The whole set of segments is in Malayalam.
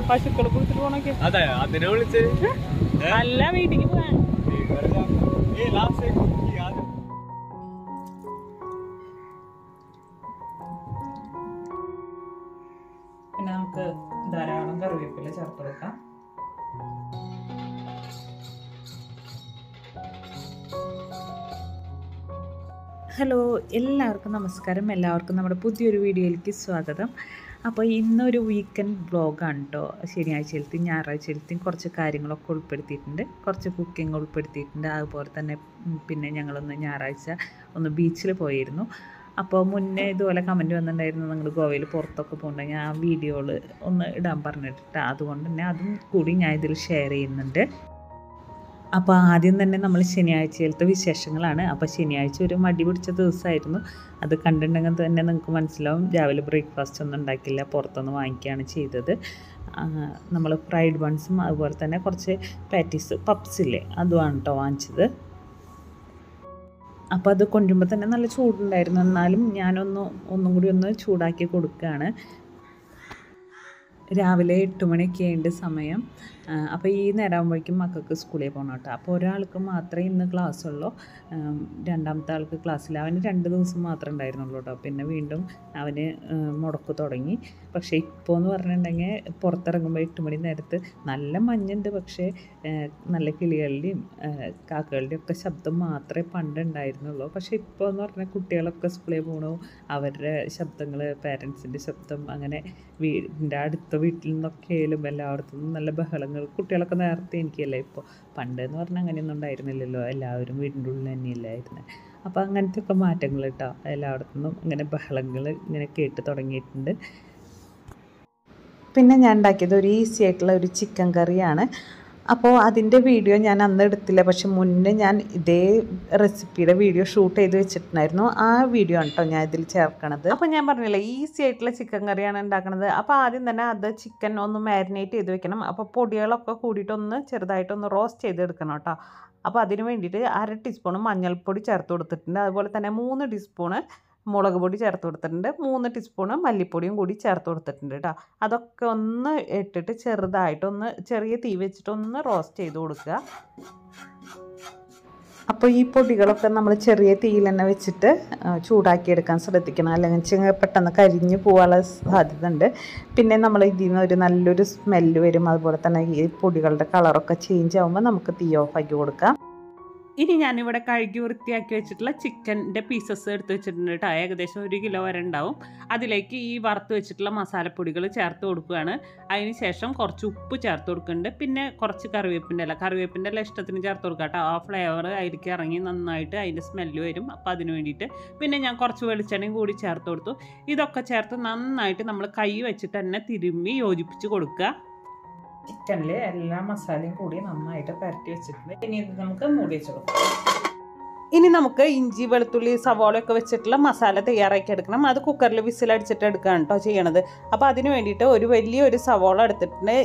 പശുക്കളെ കുളിച്ചിട്ട് പോണൊക്കെ അല്ല വീട്ടിക്ക് പോവാൻ. പിന്നെ നമുക്ക് ധാരാളം കറിവേപ്പില ചേർത്ത് കൊടുക്കാം. ഹലോ, എല്ലാവർക്കും നമസ്കാരം. എല്ലാവർക്കും നമ്മുടെ പുതിയൊരു വീഡിയോയിലേക്ക് സ്വാഗതം. അപ്പോൾ ഇന്നൊരു വീക്കെൻഡ് വ്ളോഗാണ് കേട്ടോ. ശനിയാഴ്ചയിലത്തെയും ഞായറാഴ്ചയിലത്തെയും കുറച്ച് കാര്യങ്ങളൊക്കെ ഉൾപ്പെടുത്തിയിട്ടുണ്ട്, കുറച്ച് കുക്കിംഗ് ഉൾപ്പെടുത്തിയിട്ടുണ്ട്. അതുപോലെ തന്നെ പിന്നെ ഞങ്ങളൊന്ന് ഞായറാഴ്ച ഒന്ന് ബീച്ചിൽ പോയിരുന്നു. അപ്പോൾ മുന്നേ ഇതുപോലെ കമൻറ്റ് വന്നിട്ടുണ്ടായിരുന്നു, നിങ്ങൾ ഗോവയിൽ പുറത്തൊക്കെ പോകുന്നുണ്ടെങ്കിൽ ആ വീഡിയോയിൽ ഒന്ന് ഇടാൻ പറഞ്ഞിട്ട്. അതുകൊണ്ട് തന്നെ അതും കൂടി ഞാൻ ഇതിൽ ഷെയർ ചെയ്യുന്നുണ്ട്. അപ്പോൾ ആദ്യം തന്നെ നമ്മൾ ശനിയാഴ്ചയിലത്തെ വിശേഷങ്ങളാണ്. അപ്പോൾ ശനിയാഴ്ച ഒരു മടി പിടിച്ച ദിവസമായിരുന്നു. അത് കണ്ടിട്ടുണ്ടെങ്കിൽ തന്നെ നിങ്ങൾക്ക് മനസ്സിലാവും. രാവിലെ ബ്രേക്ക്ഫാസ്റ്റ് ഒന്നും ഉണ്ടാക്കില്ല, പുറത്തുനിന്ന് വാങ്ങിക്കുകയാണ് ചെയ്തത്. നമ്മൾ ഫ്രൈഡ് ബൺസും അതുപോലെ തന്നെ കുറച്ച് പാറ്റീസ് പപ്സില്ലേ അതുമാണ് കേട്ടോ വാങ്ങിച്ചത്. അപ്പോൾ അത് കൊണ്ടുമ്പോൾ തന്നെ നല്ല ചൂടുണ്ടായിരുന്നു. എന്നാലും ഒന്നും കൂടി ഒന്ന് ചൂടാക്കി കൊടുക്കുകയാണ്. രാവിലെ 8 മണിയൊക്കെ ആയിട്ട് സമയം. അപ്പോൾ ഈ നേരമാകുമ്പോഴേക്കും മക്കൾക്ക് സ്കൂളിൽ പോകണം കേട്ടോ. അപ്പോൾ ഒരാൾക്ക് മാത്രമേ ഇന്ന് ക്ലാസ് ഉള്ളൂ, രണ്ടാമത്തെ ആൾക്ക് ക്ലാസ്സില്ല. അവന് 2 ദിവസം മാത്രമേ ഉണ്ടായിരുന്നുള്ളൂ കേട്ടോ. പിന്നെ വീണ്ടും അവന് മുടക്ക് തുടങ്ങി. പക്ഷേ ഇപ്പോൾ എന്ന് പറഞ്ഞിട്ടുണ്ടെങ്കിൽ പുറത്തിറങ്ങുമ്പോൾ 8 മണി നേരത്ത് നല്ല മഞ്ഞുണ്ട്, പക്ഷേ നല്ല കിളികളുടെയും കാക്കകളുടെയും ഒക്കെ ശബ്ദം മാത്രമേ പണ്ട് ഉണ്ടായിരുന്നുള്ളൂ. പക്ഷേ ഇപ്പോൾ എന്ന് പറഞ്ഞാൽ കുട്ടികളൊക്കെ സ്കൂളിൽ പോകണു, അവരുടെ ശബ്ദങ്ങൾ, പാരൻസിൻ്റെ ശബ്ദം, അങ്ങനെ വീടിൻ്റെ അടുത്ത വീട്ടിൽ നിന്നൊക്കെ ആയാലും എല്ലായിടത്തും നല്ല ബഹളങ്ങൾ. കുട്ടികളൊക്കെ നേരത്തെ എനിക്കല്ലേ. ഇപ്പോൾ പണ്ട് എന്ന് പറഞ്ഞാൽ അങ്ങനെയൊന്നും ഉണ്ടായിരുന്നില്ലല്ലോ, എല്ലാവരും വീടിൻ്റെ ഉള്ളിൽ തന്നെയല്ലായിരുന്നത്. അപ്പോൾ അങ്ങനത്തെ ഒക്കെ മാറ്റങ്ങൾ കേട്ടോ. എല്ലായിടത്തുനിന്നും ഇങ്ങനെ ബഹളങ്ങൾ ഇങ്ങനെ കേട്ട് തുടങ്ങിയിട്ടുണ്ട്. പിന്നെ ഞാൻ ഉണ്ടാക്കിയത് ഒരു ഈസി ആയിട്ടുള്ള ഒരു ചിക്കൻ കറിയാണ്. അപ്പോൾ അതിൻ്റെ വീഡിയോ ഞാൻ അന്ന് എടുത്തില്ല, പക്ഷെ മുന്നേ ഞാൻ ഇതേ റെസിപ്പിയുടെ വീഡിയോ ഷൂട്ട് ചെയ്ത് വെച്ചിട്ടുണ്ടായിരുന്നു. ആ വീഡിയോ ആണ് കേട്ടോ ഞാൻ ഇതിൽ ചേർക്കണത്. അപ്പോൾ ഞാൻ പറഞ്ഞില്ലേ, ഈസി ആയിട്ടുള്ള ചിക്കൻ കറിയാണ് ഉണ്ടാക്കുന്നത്. അപ്പോൾ ആദ്യം തന്നെ അത് ചിക്കൻ ഒന്ന് മാരിനേറ്റ് ചെയ്ത് വെക്കണം. അപ്പോൾ പൊടികളൊക്കെ കൂടിയിട്ടൊന്ന് ചെറുതായിട്ടൊന്ന് റോസ്റ്റ് ചെയ്തെടുക്കണം കേട്ടോ. അപ്പോൾ അതിന് വേണ്ടിയിട്ട് 1/2 ടീസ്പൂൺ മഞ്ഞൾപ്പൊടി ചേർത്ത് കൊടുത്തിട്ടുണ്ട്. അതുപോലെ തന്നെ 3 ടീസ്പൂണ് മുളക് പൊടി ചേർത്ത് കൊടുത്തിട്ടുണ്ട്. 3 ടീസ്പൂണ് മല്ലിപ്പൊടിയും കൂടി ചേർത്ത് കൊടുത്തിട്ടുണ്ട് കേട്ടോ. അതൊക്കെ ഒന്ന് ഇട്ടിട്ട് ചെറുതായിട്ടൊന്ന് ചെറിയ തീ വെച്ചിട്ടൊന്ന് റോസ്റ്റ് ചെയ്ത് കൊടുക്കുക. അപ്പോൾ ഈ പൊടികളൊക്കെ നമ്മൾ ചെറിയ തീയിൽ തന്നെ വെച്ചിട്ട് ചൂടാക്കിയെടുക്കാൻ ശ്രദ്ധിക്കണം, അല്ലെങ്കിൽ പെട്ടെന്ന് കരിഞ്ഞ് പോകാനുള്ള സാധ്യത ഉണ്ട്. പിന്നെ നമ്മൾ ഇതിൽ നിന്ന് ഒരു നല്ലൊരു സ്മെല്ല് വരും. അതുപോലെ തന്നെ ഈ പൊടികളുടെ കളറൊക്കെ ചേഞ്ച് ആകുമ്പോൾ നമുക്ക് തീ ഓഫാക്കി കൊടുക്കാം. ഇനി ഞാനിവിടെ കഴുകി വൃത്തിയാക്കി വെച്ചിട്ടുള്ള ചിക്കൻ്റെ പീസസ് എടുത്ത് വെച്ചിട്ടുണ്ട് കേട്ടോ. ഏകദേശം 1 കിലോ വരെ ഉണ്ടാവും. അതിലേക്ക് ഈ വറുത്ത് വെച്ചിട്ടുള്ള മസാലപ്പൊടികൾ ചേർത്ത് കൊടുക്കുകയാണ്. അതിന് ശേഷം കുറച്ച് ഉപ്പ് ചേർത്ത് കൊടുക്കുന്നുണ്ട്. പിന്നെ കുറച്ച് കറിവേപ്പിൻ്റെ ഇല ഇഷ്ടത്തിന് ചേർത്ത് കൊടുക്കുക കേട്ടോ. ആ ഫ്ലേവർ അതിലേക്ക് ഇറങ്ങി നന്നായിട്ട് അതിൻ്റെ സ്മെല്ല് വരും. അപ്പോൾ അതിന് വേണ്ടിയിട്ട് പിന്നെ ഞാൻ കുറച്ച് വെളിച്ചെണ്ണയും കൂടി ചേർത്ത് കൊടുത്തു. ഇതൊക്കെ ചേർത്ത് നന്നായിട്ട് നമ്മൾ കൈ വെച്ചിട്ട് തന്നെ തിരുമ്മി യോജിപ്പിച്ച് കൊടുക്കുക. ചിക്കനിൽ എല്ലാ മസാലയും കൂടി നന്നായിട്ട് പരട്ടി വെച്ചിട്ടുണ്ട്. ഇനി ഇത് നമുക്ക് മൂടി വെച്ച് കൊടുക്കാം. ഇനി നമുക്ക് ഇഞ്ചി, വെളുത്തുള്ളി, സവാളയൊക്കെ വെച്ചിട്ടുള്ള മസാല തയ്യാറാക്കി എടുക്കണം. അത് കുക്കറിൽ വിസിലടിച്ചിട്ട് എടുക്കുകയാണ് കേട്ടോ ചെയ്യണത്. അപ്പോൾ അതിന് വേണ്ടിയിട്ട് ഒരു വലിയൊരു സവാള എടുത്തിട്ടുണ്ട്,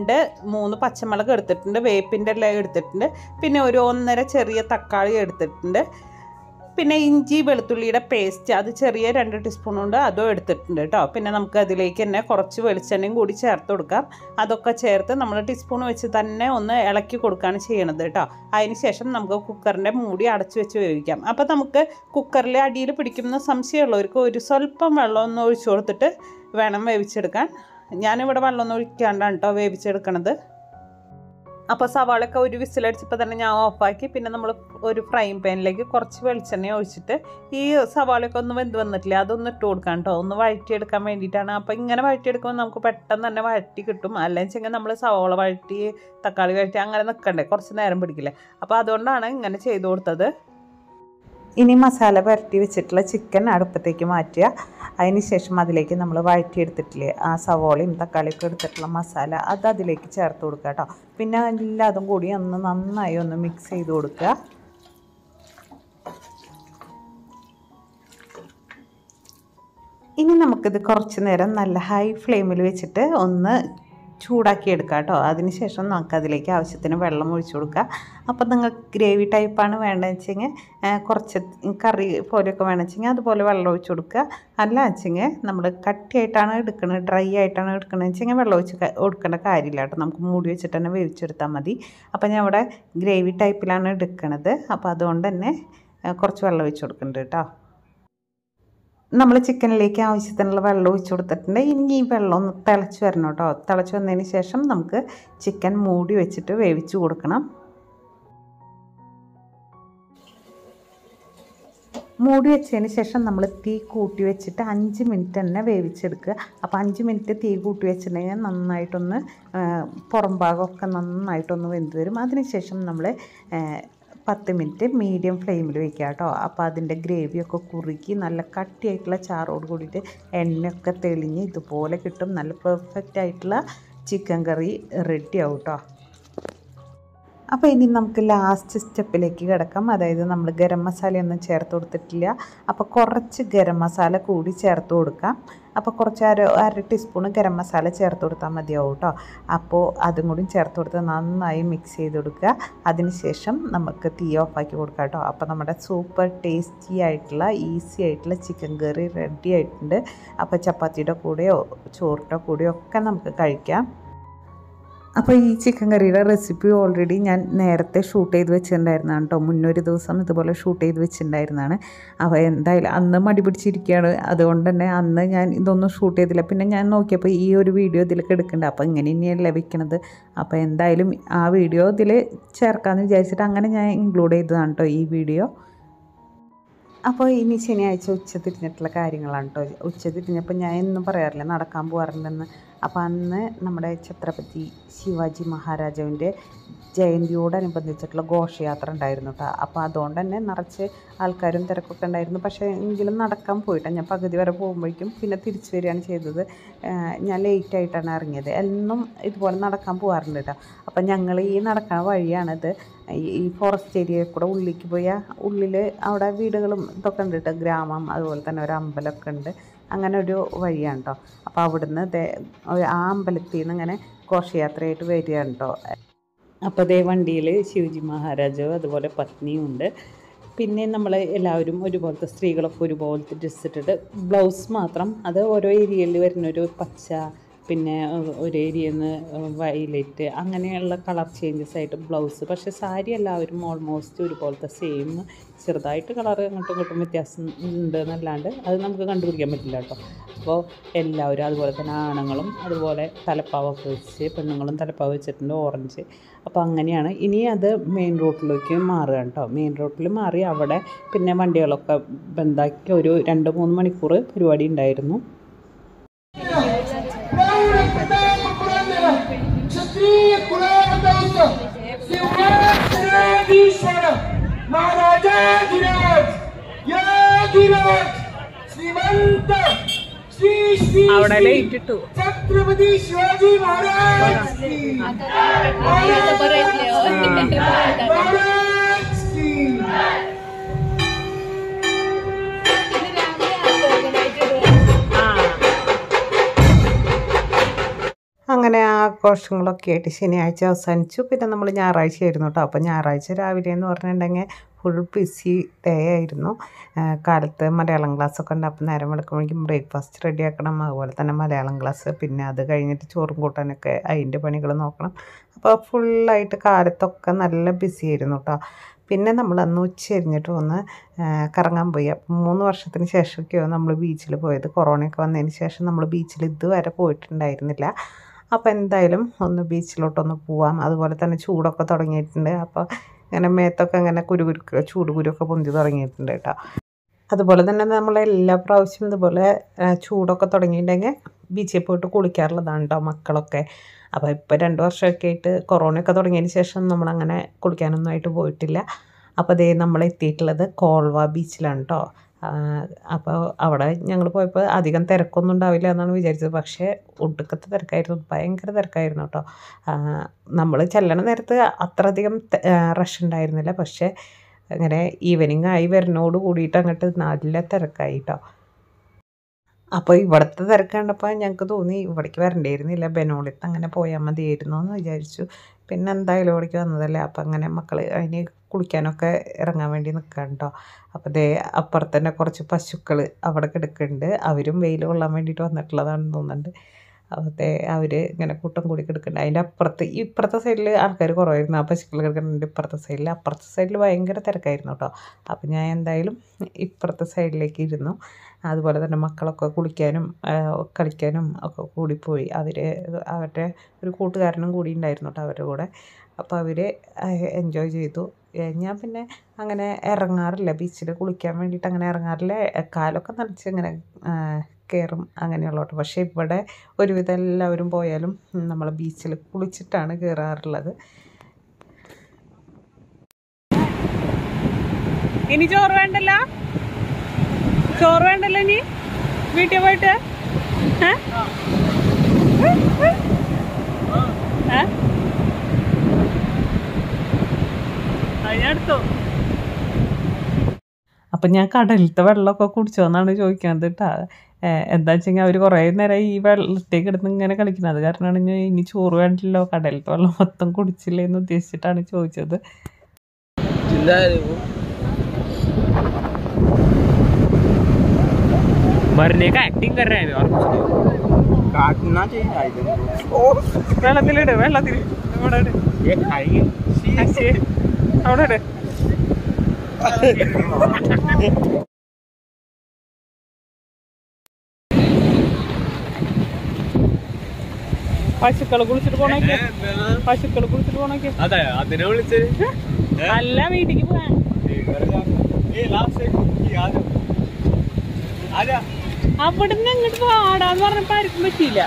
2-3 പച്ചമുളക് എടുത്തിട്ടുണ്ട്, വേപ്പിൻ്റെ ഇല എടുത്തിട്ടുണ്ട്, പിന്നെ ഒരു 1.5 ചെറിയ തക്കാളി എടുത്തിട്ടുണ്ട്, പിന്നെ ഇഞ്ചി വെളുത്തുള്ളിയുടെ പേസ്റ്റ് അത് ചെറിയ 2 ടീസ്പൂൺ ഉണ്ട്, അതും എടുത്തിട്ടുണ്ട് കേട്ടോ. പിന്നെ നമുക്ക് അതിലേക്ക് തന്നെ കുറച്ച് വെളിച്ചെണ്ണയും കൂടി ചേർത്ത് കൊടുക്കാം. അതൊക്കെ ചേർത്ത് നമ്മൾ ടീസ്പൂൺ വെച്ച് തന്നെ ഒന്ന് ഇളക്കി കൊടുക്കുകയാണ് ചെയ്യണത് കേട്ടോ. അതിന് ശേഷം നമുക്ക് കുക്കറിൻ്റെ മൂടി അടച്ച് വെച്ച് വേവിക്കാം. അപ്പോൾ നമുക്ക് കുക്കറിലെ അടിയിൽ പിടിക്കുന്ന സംശയമുള്ളവർക്ക് ഒരു സ്വല്പം വെള്ളം ഒന്ന് ഒഴിച്ചു കൊടുത്തിട്ട് വേണം വേവിച്ചെടുക്കാൻ. ഞാനിവിടെ വെള്ളമൊന്നും ഒഴിക്കാണ്ടാണ് കേട്ടോ വേവിച്ചെടുക്കണത്. അപ്പോൾ സവാളൊക്കെ ഒരു വിസിലടിച്ചപ്പോൾ തന്നെ ഞാൻ ഓഫാക്കി. പിന്നെ നമ്മൾ ഒരു ഫ്രൈങ് പാനിലേക്ക് കുറച്ച് വെളിച്ചെണ്ണ ഒഴിച്ചിട്ട് ഈ സവാളയൊക്കെ ഒന്ന് വെന്ത് വന്നിട്ടില്ല അതൊന്ന് ഇട്ട് കൊടുക്കാം കേട്ടോ, ഒന്ന് വഴറ്റിയെടുക്കാൻ വേണ്ടിയിട്ടാണ്. അപ്പോൾ ഇങ്ങനെ വഴറ്റിയെടുക്കുമ്പോൾ നമുക്ക് പെട്ടെന്ന് തന്നെ വഴറ്റി കിട്ടും. അല്ലെങ്കിൽ വെച്ചെങ്കിൽ നമ്മൾ സവാള വഴറ്റി തക്കാളി വഴറ്റി അങ്ങനെ നിൽക്കണ്ടേ, കുറച്ച് നേരം പിടിക്കില്ലേ. അപ്പോൾ അതുകൊണ്ടാണ് ഇങ്ങനെ ചെയ്ത് കൊടുത്തത്. ഇനി മസാല പുരട്ടി വെച്ചിട്ടുള്ള ചിക്കൻ അടുപ്പത്തേക്ക് മാറ്റുക. അതിന് ശേഷം അതിലേക്ക് നമ്മൾ വഴറ്റിയെടുത്തിട്ടില്ലേ ആ സവോളയും തക്കാളിയൊക്കെ എടുത്തിട്ടുള്ള മസാല അത് അതിലേക്ക് ചേർത്ത് കൊടുക്കുക കേട്ടോ. പിന്നെ എല്ലാതും കൂടി ഒന്ന് നന്നായി ഒന്ന് മിക്സ് ചെയ്ത് കൊടുക്കുക. ഇനി നമുക്കിത് കുറച്ച് നേരം നല്ല ഹൈ ഫ്ലെയിമിൽ വെച്ചിട്ട് ഒന്ന് ചൂടാക്കി എടുക്കുക കേട്ടോ. അതിനുശേഷം നമുക്കതിലേക്ക് ആവശ്യത്തിന് വെള്ളം ഒഴിച്ചു കൊടുക്കുക. അപ്പോൾ നിങ്ങൾക്ക് ഗ്രേവി ടൈപ്പാണ് വേണ്ടതെന്ന് വെച്ചെങ്കിൽ കുറച്ച് കറി പോലെയൊക്കെ വേണമെന്ന് വെച്ചെങ്കിൽ അതുപോലെ വെള്ളം ഒഴിച്ചു കൊടുക്കുക. അല്ല വെച്ചെങ്കിൽ നമ്മൾ കട്ടിയായിട്ടാണ് എടുക്കുന്നത്, ഡ്രൈ ആയിട്ടാണ് എടുക്കണമെന്ന് വെച്ചെങ്കിൽ വെള്ളം ഒഴിച്ച് കൊടുക്കേണ്ട കാര്യമില്ല കേട്ടോ. നമുക്ക് മൂടി വെച്ചിട്ട് തന്നെ വേവിച്ചെടുത്താൽ മതി. അപ്പോൾ ഞാൻ ഇവിടെ ഗ്രേവി ടൈപ്പിലാണ് എടുക്കുന്നത്. അപ്പോൾ അതുകൊണ്ട് തന്നെ കുറച്ച് വെള്ളം ഒഴിച്ച് കൊടുക്കുന്നുണ്ട് കേട്ടോ. നമ്മൾ ചിക്കനിലേക്ക് ആവശ്യത്തിനുള്ള വെള്ളം ഒഴിച്ച് കൊടുത്തിട്ടുണ്ട്. ഇനി ഈ വെള്ളം ഒന്ന് തിളച്ച് വരണം കേട്ടോ. തിളച്ച് വന്നതിന് ശേഷം നമുക്ക് ചിക്കൻ മൂടി വെച്ചിട്ട് വേവിച്ച് കൊടുക്കണം. മൂടി വെച്ചതിന് ശേഷം നമ്മൾ തീ കൂട്ടി വെച്ചിട്ട് 5 മിനിറ്റ് തന്നെ വേവിച്ചെടുക്കുക. അപ്പോൾ 5 മിനിറ്റ് തീ കൂട്ടി വെച്ചിട്ടുണ്ടെങ്കിൽ നന്നായിട്ടൊന്ന് പുറം ഭാഗമൊക്കെ നന്നായിട്ടൊന്ന് വെന്ത് വരും. അതിനുശേഷം നമ്മൾ 10 മിനിറ്റ് മീഡിയം ഫ്ലെയിമിൽ വയ്ക്കുക കേട്ടോ. അപ്പോൾ അതിൻ്റെ ഗ്രേവിയൊക്കെ കുറുക്കി നല്ല കട്ടിയായിട്ടുള്ള ചാറോട് കൂടിയിട്ട് എണ്ണയൊക്കെ തെളിഞ്ഞ് ഇതുപോലെ കിട്ടും. നല്ല പെർഫെക്റ്റ് ആയിട്ടുള്ള ചിക്കൻ കറി റെഡി ആവും കേട്ടോ. അപ്പോൾ ഇനി നമുക്ക് ലാസ്റ്റ് സ്റ്റെപ്പിലേക്ക് കിടക്കാം. അതായത് നമ്മൾ ഗരം മസാലയൊന്നും ചേർത്ത് കൊടുത്തിട്ടില്ല. അപ്പോൾ കുറച്ച് ഗരം മസാല കൂടി ചേർത്ത് കൊടുക്കാം. അപ്പോൾ കുറച്ച് അര ടീസ്പൂൺ ഗരം മസാല ചേർത്ത് കൊടുത്താൽ മതിയാവും കേട്ടോ. അപ്പോൾ അതും കൂടി ചേർത്ത് കൊടുത്ത് നന്നായി മിക്സ് ചെയ്ത് കൊടുക്കുക. അതിനുശേഷം നമുക്ക് തീ ഓഫാക്കി കൊടുക്കാം കേട്ടോ. അപ്പോൾ നമ്മുടെ സൂപ്പർ ടേസ്റ്റി ആയിട്ടുള്ള ഈസി ആയിട്ടുള്ള ചിക്കൻ കറി റെഡി ആയിട്ടുണ്ട്. അപ്പോൾ ചപ്പാത്തിയുടെ കൂടെയോ ചോറിൻ്റെ കൂടെയോ ഒക്കെ നമുക്ക് കഴിക്കാം. അപ്പോൾ ഈ ചിക്കൻ കറിയുടെ റെസിപ്പി ഓൾറെഡി ഞാൻ നേരത്തെ ഷൂട്ട് ചെയ്ത് വെച്ചിട്ടുണ്ടായിരുന്നതാണ് കേട്ടോ. മുന്നൊരു ദിവസം ഇതുപോലെ ഷൂട്ട് ചെയ്ത് വെച്ചിട്ടുണ്ടായിരുന്നതാണ്. അപ്പോൾ എന്തായാലും അന്ന് മടി പിടിച്ചിരിക്കുകയാണ്. അതുകൊണ്ട് തന്നെ അന്ന് ഞാൻ ഇതൊന്നും ഷൂട്ട് ചെയ്തില്ല. പിന്നെ ഞാൻ നോക്കിയപ്പോൾ ഈ ഒരു വീഡിയോ ഇതിലേക്ക് എടുക്കുന്നുണ്ട്. അപ്പോൾ ഇങ്ങനെ ഇനിയല്ലേ വെക്കണത്. അപ്പോൾ എന്തായാലും ആ വീഡിയോ ഇതിൽ ചേർക്കാമെന്ന് വിചാരിച്ചിട്ട് അങ്ങനെ ഞാൻ ഇൻക്ലൂഡ് ചെയ്തതാണ് കേട്ടോ ഈ വീഡിയോ. അപ്പോൾ ഇനി ശനിയാഴ്ച ഉച്ചതിരിഞ്ഞിട്ടുള്ള കാര്യങ്ങളാണ് കേട്ടോ. ഉച്ചതിരിഞ്ഞപ്പോൾ ഞാൻ എന്നും പറയാറില്ല നടക്കാൻ പോകാറുണ്ടെന്ന്. അപ്പോൾ അന്ന് നമ്മുടെ ഛത്രപതി ശിവാജി മഹാരാജാവിൻ്റെ ജയന്തിയോടനുബന്ധിച്ചിട്ടുള്ള ഘോഷയാത്ര ഉണ്ടായിരുന്നു കേട്ടോ. അപ്പോൾ അതുകൊണ്ട് തന്നെ നിറച്ച് ആൾക്കാരും തിരക്കൊക്കെ ഉണ്ടായിരുന്നു. പക്ഷേ എങ്കിലും നടക്കാൻ പോയിട്ടാണ് ഞാൻ പകുതി വരെ പോകുമ്പോഴേക്കും പിന്നെ തിരിച്ചു വരികയാണ് ചെയ്തത്. ഞാൻ ലേറ്റായിട്ടാണ് ഇറങ്ങിയത്. എന്നും ഇതുപോലെ നടക്കാൻ പോകാറുണ്ട് കേട്ടോ. അപ്പം ഞങ്ങൾ ഈ നടക്കുന്ന വഴിയാണിത്. ഈ ഫോറസ്റ്റ് ഏരിയയിൽ കൂടെ ഉള്ളിലേക്ക് പോയാൽ ഉള്ളിൽ അവിടെ വീടുകളും ഇതൊക്കെ ഉണ്ട് കേട്ടോ. ഗ്രാമം, അതുപോലെ തന്നെ ഒരു അമ്പലമൊക്കെ ഉണ്ട്. അങ്ങനെ ഒരു വഴിയാണ് കേട്ടോ. അപ്പോൾ അവിടുന്ന് ആ അമ്പലത്തിൽ നിന്ന് ഇങ്ങനെ ഘോഷയാത്രയായിട്ട് വരികയാണ് കേട്ടോ. അപ്പോൾ അതേ വണ്ടിയിൽ ശിവജി മഹാരാജാവ് അതുപോലെ പത്നിയും ഉണ്ട്. പിന്നെ നമ്മൾ എല്ലാവരും ഒരുപോലത്തെ സ്ത്രീകളൊക്കെ ഒരുപോലത്തെ ഡ്രസ്സ് ഇട്ടിട്ട് ബ്ലൗസ് മാത്രം അത് ഓരോ ഏരിയയിൽ വരുന്നൊരു പച്ച, പിന്നെ ഒരു ഏരിയയിൽ നിന്ന് വയലറ്റ്, അങ്ങനെയുള്ള കളർ ചേഞ്ചസ് ആയിട്ട് ബ്ലൗസ്. പക്ഷേ സാരി എല്ലാവരും ഓൾമോസ്റ്റ് ഒരുപോലത്തെ സെയിം. ചെറുതായിട്ട് കളർ അങ്ങോട്ടും ഇങ്ങോട്ടും വ്യത്യാസം ഉണ്ട് എന്നല്ലാണ്ട് അത് നമുക്ക് കണ്ടുപിടിക്കാൻ പറ്റില്ല കേട്ടോ. അപ്പോൾ എല്ലാവരും അതുപോലെ തന്നെ ആണുങ്ങളും അതുപോലെ തലപ്പാവൊക്കെ വെച്ച്, പെണ്ണുങ്ങളും തലപ്പാവ് വെച്ചിട്ടുണ്ട് ഓറഞ്ച്. അപ്പോൾ അങ്ങനെയാണ്. ഇനി അത് മെയിൻ റോഡിലേക്ക് മാറുകയാണ് കേട്ടോ. മെയിൻ റോഡിൽ മാറി അവിടെ പിന്നെ വണ്ടികളൊക്കെ ബന്ധാക്കി ഒരു 2-3 മണിക്കൂർ പരിപാടി ഉണ്ടായിരുന്നു. क्षत्रिय कुलावतंस सिंहासनाधीश्वर महाराजाधिराज याधिराज श्रीमंत श्री श्री छत्रपति शिवाजी महाराज की അങ്ങനെ ആഘോഷങ്ങളൊക്കെ ആയിട്ട് ശനിയാഴ്ച അവസാനിച്ചു. പിന്നെ നമ്മൾ ഞായറാഴ്ച ആയിരുന്നു കേട്ടോ. അപ്പോൾ ഞായറാഴ്ച രാവിലെ എന്ന് പറഞ്ഞിട്ടുണ്ടെങ്കിൽ ഫുൾ ബിസി ഡേ ആയിരുന്നു. കാലത്ത് മലയാളം ക്ലാസ്സൊക്കെ ഉണ്ട്. അപ്പോൾ നേരം വെളുക്കുമ്പോഴേക്കും ബ്രേക്ക്ഫാസ്റ്റ് റെഡിയാക്കണം, അതുപോലെ തന്നെ മലയാളം ക്ലാസ്, പിന്നെ അത് കഴിഞ്ഞിട്ട് ചോറും കൂട്ടാനൊക്കെ അതിൻ്റെ പണികൾ നോക്കണം. അപ്പോൾ ഫുള്ളായിട്ട് കാലത്തൊക്കെ നല്ല ബിസി ആയിരുന്നു കേട്ടോ. പിന്നെ നമ്മൾ അന്ന് ഉച്ചരിഞ്ഞിട്ട് ഒന്ന് കറങ്ങാൻ പോയി. 3 വർഷത്തിന് ശേഷമൊക്കെയാണ് നമ്മൾ ബീച്ചിൽ പോയത്. കൊറോണയൊക്കെ വന്നതിന് ശേഷം നമ്മൾ ബീച്ചിൽ ഇതുവരെ പോയിട്ടുണ്ടായിരുന്നില്ല. അപ്പോൾ എന്തായാലും ഒന്ന് ബീച്ചിലോട്ടൊന്ന് പോവാം. അതുപോലെ തന്നെ ചൂടൊക്കെ തുടങ്ങിയിട്ടുണ്ട്. അപ്പോൾ ഇങ്ങനെ മേത്തൊക്കെ അങ്ങനെ ചൂടുകുരുക്കെ പൊന്തി തുടങ്ങിയിട്ടുണ്ട് കേട്ടോ. അതുപോലെ തന്നെ നമ്മൾ എല്ലാ പ്രാവശ്യവും ഇതുപോലെ ചൂടൊക്കെ തുടങ്ങിയിട്ടുണ്ടെങ്കിൽ ബീച്ചിൽ പോയിട്ട് കുളിക്കാറുള്ളതാണ് കേട്ടോ മക്കളൊക്കെ. അപ്പോൾ ഇപ്പോൾ 2 വർഷമൊക്കെ ആയിട്ട് കൊറോണയൊക്കെ തുടങ്ങിയതിന് ശേഷം നമ്മളങ്ങനെ കുളിക്കാനൊന്നും ആയിട്ട് പോയിട്ടില്ല. അപ്പോൾ അതേ നമ്മൾ എത്തിയിട്ടുള്ളത് കോൾവ ബീച്ചിലാണ് കേട്ടോ. അപ്പോൾ അവിടെ ഞങ്ങൾ പോയപ്പോൾ അധികം തിരക്കൊന്നും ഉണ്ടാവില്ല എന്നാണ് വിചാരിച്ചത്. പക്ഷേ ഒടുക്കത്തെ തിരക്കായിരുന്നു, ഭയങ്കര തിരക്കായിരുന്നു കേട്ടോ. നമ്മൾ ചെല്ലണ നേരത്ത് അത്രയധികം റഷ് ഉണ്ടായിരുന്നില്ല. പക്ഷേ അങ്ങനെ ഈവനിങ് ആയി വരുന്നതോട് കൂടിയിട്ട് അങ്ങോട്ട് നല്ല തിരക്കായി കേട്ടോ. അപ്പോൾ ഇവിടുത്തെ തിരക്ക് കണ്ടപ്പോൾ ഞങ്ങൾക്ക് തോന്നി ഇവിടേക്ക് വരണ്ടായിരുന്നില്ല, ബെനോളിത്ത് അങ്ങനെ പോയാൽ മതിയായിരുന്നു എന്ന് വിചാരിച്ചു. പിന്നെ എന്തായാലും ഇവിടേക്ക് വന്നതല്ലേ, അപ്പം അങ്ങനെ മക്കൾ അതിന് കുളിക്കാനൊക്കെ ഇറങ്ങാൻ വേണ്ടി നിൽക്കാം കേട്ടോ. അപ്പോൾ ദേ അപ്പുറത്ത് തന്നെ കുറച്ച് പശുക്കൾ അവിടെ കിടക്കുന്നുണ്ട്. അവരും വെയിൽ കൊള്ളാൻ വേണ്ടിയിട്ട് വന്നിട്ടുള്ളതാണെന്ന് തോന്നുന്നുണ്ട്. അപ്പോഴത്തെ അവർ ഇങ്ങനെ കൂട്ടം കൂടി കിടക്കുന്നുണ്ട്. അതിൻ്റെ അപ്പുറത്ത് ഇപ്പുറത്തെ സൈഡിൽ ആൾക്കാർ കുറവായിരുന്നു, ആ പശുക്കൾ കിടക്കുന്നുണ്ട് ഇപ്പുറത്തെ സൈഡിൽ. അപ്പുറത്തെ സൈഡിൽ ഭയങ്കര തിരക്കായിരുന്നു കേട്ടോ. അപ്പോൾ ഞാൻ എന്തായാലും ഇപ്പുറത്തെ സൈഡിലേക്ക് ഇരുന്നു. അതുപോലെ തന്നെ മക്കളൊക്കെ കുളിക്കാനും കളിക്കാനും ഒക്കെ കൂടിപ്പോയി. അവരുടെ ഒരു കൂട്ടുകാരനും കൂടി ഉണ്ടായിരുന്നു കേട്ടോ അവരുടെ കൂടെ. അപ്പോൾ അവർ എൻജോയ് ചെയ്തു. ഞാൻ പിന്നെ അങ്ങനെ ഇറങ്ങാറില്ല, ബീച്ചിൽ കുളിക്കാൻ വേണ്ടിയിട്ട് അങ്ങനെ ഇറങ്ങാറില്ല. കാലൊക്കെ നനച്ച് ഇങ്ങനെ കയറും അങ്ങനെയുള്ള കേട്ടോ. പക്ഷേ ഇവിടെ ഒരുവിധം എല്ലാവരും പോയാലും നമ്മൾ ബീച്ചിൽ കുളിച്ചിട്ടാണ് കയറാറുള്ളത്. ഇനി ചോറ് വേണ്ടല്ലോ ഇനി വീട്ടിൽ പോയിട്ട് അതിനടുത്തോ. അപ്പം ഞാൻ കടലിലത്തെ വെള്ളമൊക്കെ കുടിച്ചോന്നാണ് ചോദിക്കുന്നത് കേട്ടോ. എന്താ വെച്ചെങ്കിൽ അവർ കുറേ നേരം ഈ വെള്ളത്തേക്ക് എടുത്ത് ഇങ്ങനെ കളിക്കുന്നത്. അത് കാരണമാണ് ഞാൻ ഇനി ചോറ് വേണ്ടല്ലോ, കടലിലത്തെ വെള്ളം മൊത്തം കുടിച്ചില്ലേ എന്ന് ഉദ്ദേശിച്ചിട്ടാണ് ചോദിച്ചത്. मरने का एक्टिंग कर रहे हैं और कुछ नहीं. काटना चाहिए വെള്ളത്തിലിട് അവിടെ ഇട്. ये खाएंगे അവിടെ ഇട്. പശുക്കള് കുളിച്ചിട്ട് പോണൊക്കെ അതെ അതിനെ വിളിച്ചത് അല്ല വീട്ടിക്ക് പോവാൻ. അവിടുന്ന് ഇങ്ങോട്ട് പാടാന്ന് പറഞ്ഞപ്പോ ആർക്കും പറ്റിയില്ല.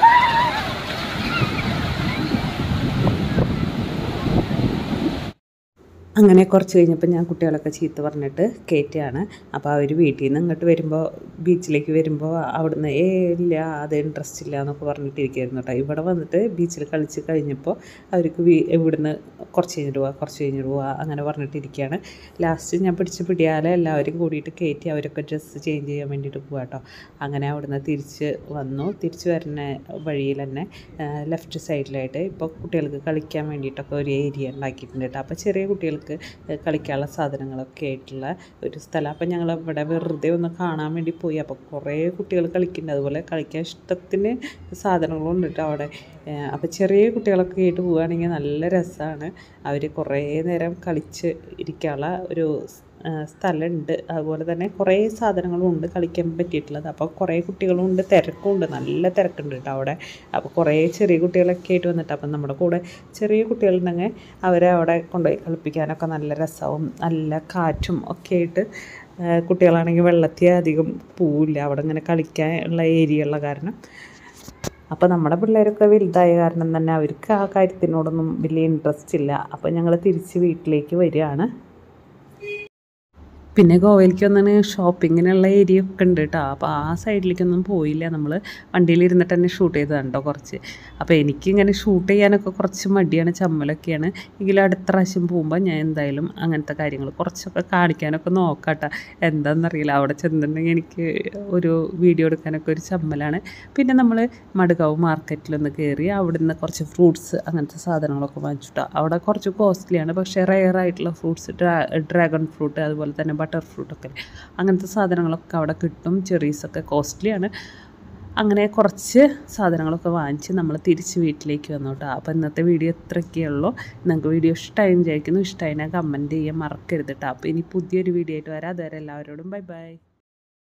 അങ്ങനെ കുറച്ച് കഴിഞ്ഞപ്പോൾ ഞാൻ കുട്ടികളൊക്കെ ചീത്ത പറഞ്ഞിട്ട് കയറ്റുകയാണ്. അപ്പോൾ അവർ വീട്ടിൽ നിന്ന് ഇങ്ങോട്ട് വരുമ്പോൾ ബീച്ചിലേക്ക് വരുമ്പോൾ അവിടുന്ന് ഇല്ല അത് ഇൻട്രസ്റ്റ് ഇല്ല എന്നൊക്കെ പറഞ്ഞിട്ടിരിക്കുകയായിരുന്നു കേട്ടോ. ഇവിടെ വന്നിട്ട് ബീച്ചിൽ കളിച്ച് കഴിഞ്ഞപ്പോൾ അവർക്ക് ഇവിടുന്ന് കുറച്ച് കഴിഞ്ഞിട്ട് പോവാ അങ്ങനെ പറഞ്ഞിട്ടിരിക്കുകയാണ്. ലാസ്റ്റ് ഞാൻ പിടിയാലെ എല്ലാവരും കൂടിയിട്ട് കയറ്റി അവരൊക്കെ ഡ്രസ്സ് ചേഞ്ച് ചെയ്യാൻ വേണ്ടിയിട്ട് പോവാം കേട്ടോ. അങ്ങനെ അവിടുന്ന് തിരിച്ച് വരുന്ന വഴിയിൽ തന്നെ ലെഫ്റ്റ് സൈഡിലായിട്ട് ഇപ്പോൾ കുട്ടികൾക്ക് കളിക്കാൻ വേണ്ടിയിട്ടൊക്കെ ഒരു ഏരിയ ഉണ്ടാക്കിയിട്ടുണ്ട് കേട്ടോ. അപ്പോൾ ചെറിയ കുട്ടികൾക്ക് കളിക്കാനുള്ള സാധനങ്ങളൊക്കെ ആയിട്ടുള്ള ഒരു സ്ഥലം. അപ്പം ഞങ്ങൾ ഇവിടെ വെറുതെ ഒന്ന് കാണാൻ വേണ്ടി പോയി. അപ്പോൾ കുറേ കുട്ടികൾ കളിക്കുന്നുണ്ട്, അതുപോലെ കളിക്കാൻ ഇഷ്ടത്തിന് സാധനങ്ങളും ഉണ്ട് കേട്ടോ അവിടെ. അപ്പോൾ ചെറിയ കുട്ടികളൊക്കെ ആയിട്ട് പോവുകയാണെങ്കിൽ നല്ല രസമാണ്. അവർ കുറേ നേരം കളിച്ച് ഇരിക്കാനുള്ള ഒരു സ്ഥലമുണ്ട്. അതുപോലെ തന്നെ കുറേ സാധനങ്ങളും ഉണ്ട് കളിക്കാൻ പറ്റിയിട്ടുള്ളത്. അപ്പോൾ കുറേ കുട്ടികളും ഉണ്ട്, തിരക്കുണ്ട്, നല്ല തിരക്കുണ്ട് കേട്ടോ അവിടെ. അപ്പോൾ കുറേ ചെറിയ കുട്ടികളൊക്കെ ആയിട്ട് വന്നിട്ട് അപ്പം നമ്മുടെ കൂടെ ചെറിയ കുട്ടികളുണ്ടെങ്കിൽ അവരെ അവിടെ കൊണ്ടുപോയി കളിപ്പിക്കാനൊക്കെ നല്ല രസവും നല്ല കാറ്റും ഒക്കെ ആയിട്ട്. കുട്ടികളാണെങ്കിൽ വെള്ളത്തിൽ അധികം പോവില്ല, അവിടെ ഇങ്ങനെ കളിക്കാനുള്ള ഏരിയ ഉള്ള കാരണം. അപ്പോൾ നമ്മുടെ പിള്ളേരൊക്കെ വലുതായ കാരണം തന്നെ അവർക്ക് ആ കാര്യത്തിനോടൊന്നും വലിയ ഇൻട്രസ്റ്റ് ഇല്ല. അപ്പോൾ ഞങ്ങൾ തിരിച്ച് വീട്ടിലേക്ക് വരികയാണ്. പിന്നെ ഗോവയിലേക്ക് വന്നാണ് ഷോപ്പിങ്ങിനുള്ള ഏരിയ ഒക്കെ ഉണ്ട് കേട്ടോ. അപ്പോൾ ആ സൈഡിലേക്കൊന്നും പോയില്ല, നമ്മൾ വണ്ടിയിലിരുന്നിട്ട് തന്നെ ഷൂട്ട് ചെയ്തതാണ് കേട്ടോ കുറച്ച്. അപ്പോൾ എനിക്കിങ്ങനെ ഷൂട്ട് ചെയ്യാനൊക്കെ കുറച്ച് മടിയാണ്, ചമ്മലൊക്കെയാണ്. എങ്കിലും അടുത്ത പ്രാവശ്യം പോകുമ്പോൾ ഞാൻ എന്തായാലും അങ്ങനത്തെ കാര്യങ്ങൾ കുറച്ചൊക്കെ കാണിക്കാനൊക്കെ നോക്കാം കേട്ടോ. എന്താണെന്നറിയില്ല, അവിടെ ചെന്നിട്ടുണ്ടെങ്കിൽ എനിക്ക് ഒരു വീഡിയോ എടുക്കാനൊക്കെ ഒരു ചമ്മലാണ്. പിന്നെ നമ്മൾ മടുകാവ് മാർക്കറ്റിലൊന്ന് കയറി അവിടുന്ന് കുറച്ച് ഫ്രൂട്ട്സ് അങ്ങനത്തെ സാധനങ്ങളൊക്കെ വാങ്ങിച്ചിട്ടോ. അവിടെ കുറച്ച് കോസ്റ്റ്ലിയാണ്, പക്ഷേ റെയർ ആയിട്ടുള്ള ഫ്രൂട്ട്സ്, ഡ്രാഗൺ ഫ്രൂട്ട് അതുപോലെ തന്നെ ബട്ടർ ഫ്രൂട്ടൊക്കെ അങ്ങനത്തെ സാധനങ്ങളൊക്കെ അവിടെ കിട്ടും. ചെറീസൊക്കെ കോസ്റ്റ്ലിയാണ്. അങ്ങനെ കുറച്ച് സാധനങ്ങളൊക്കെ വാങ്ങിച്ച് നമ്മൾ തിരിച്ച് വീട്ടിലേക്ക് വന്നു കേട്ടോ. അപ്പോൾ ഇന്നത്തെ വീഡിയോ ഇത്രയൊക്കെ ഉള്ളൂ. നിങ്ങൾക്ക് വീഡിയോ ഇഷ്ടമായി വിചാരിക്കുന്നു. ഇഷ്ടമായിനാൽ കമൻറ്റ് ചെയ്യാൻ മറക്കരുത് കേട്ടോ. അപ്പോൾ ഇനി പുതിയൊരു വീഡിയോ ആയിട്ട് വരാം. അതുവരെ എല്ലാവരോടും ബൈ ബൈ.